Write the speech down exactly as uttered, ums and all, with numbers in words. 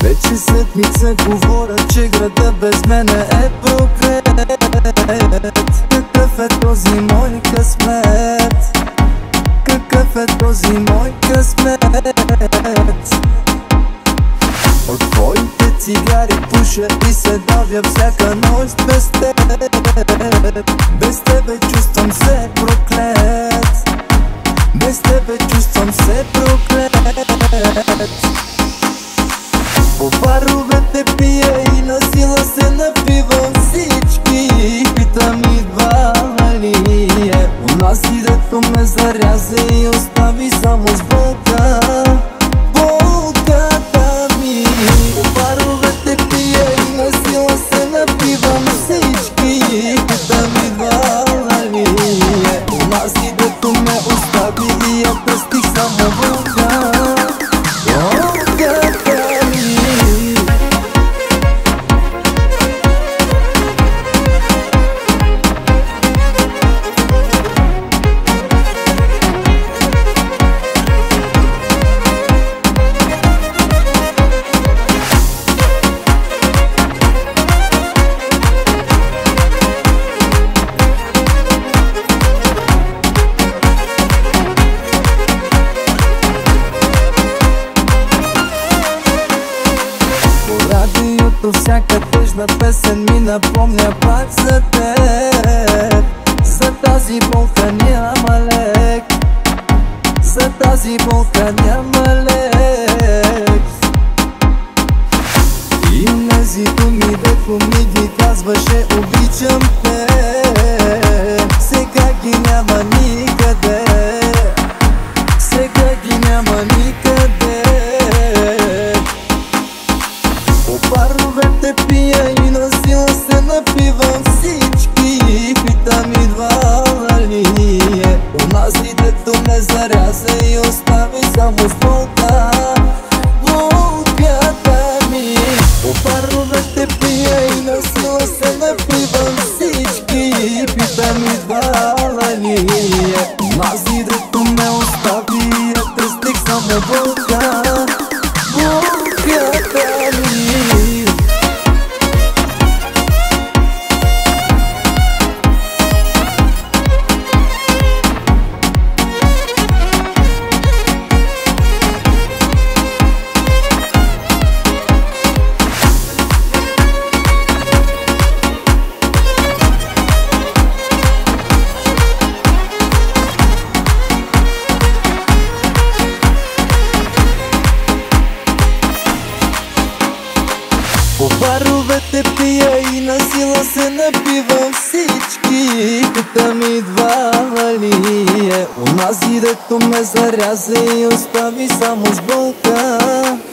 Вече седмица говоря, че града без мене е проклет. Какъв е този мой късмет? Какъв е този мой късмет? От твоите цигари пуша и се давя всяка нощ без теб. Без тебе чувствам се проклет. Без тебе чувствам се проклет. По баровете пия и на сила се напивам всички. Питам идва ли е унази, дето ме заряза и остави само с болка. Болката ми. По баровете пия и на сила се напивам всички. Питам идва ли е унази, дето ме остави и я пръстих само болка. Всяка тъжна песен ми напомня пак за теб. За тази болка няма лек. За тази болка няма лек. И онези думи, дето ми ги казваше обичам те, сега ги няма никъде. Сега ги няма никъде. Баровете пия и на сила се напивам всички. Питам идва ли е унази, дето ме заряза и остави само с болка. Болката ми. По баровете пия и на сила се напивам всички. Питам идва ли е унази, дето ме остави и я тръстих само болка. Болката ми. По баровете пия и на сила се напивам всички. Питам идва ли е унази, дето ме заряза и остави само с болка.